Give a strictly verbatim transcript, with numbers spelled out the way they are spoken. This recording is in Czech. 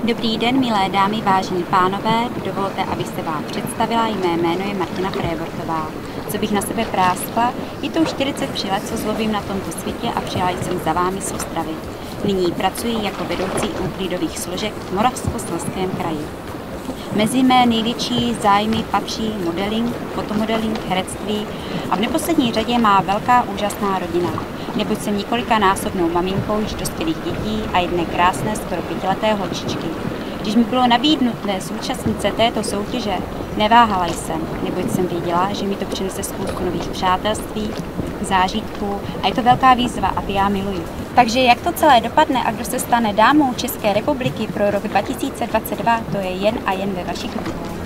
Dobrý den, milé dámy, vážení pánové, dovolte, abych se vám představila, jmé jméno je Martina Frévortová. Co bych na sebe práskla, je to už čtyřicet tři let, co zlobím na tomto světě a přijela jsem za vámi z Ostravy. Nyní pracuji jako vedoucí úklidových složek v Moravskoslezském kraji. Mezi mé největší zájmy patří modeling, fotomodeling, herectví a v neposlední řadě má velká úžasná rodina, neboť jsem několikanásobnou maminkou již dospělých dětí a jedné krásné skoro pětileté holčičky. Když mi bylo nabídnuté zúčastnit se této soutěže, neváhala jsem, neboť jsem věděla, že mi to přinese spoustu nových přátelství, zážitků a je to velká výzva a ty já miluji. Takže jak to celé dopadne a kdo se stane dámou České republiky pro rok dva tisíce dvacet dva, to je jen a jen ve vašich rukou.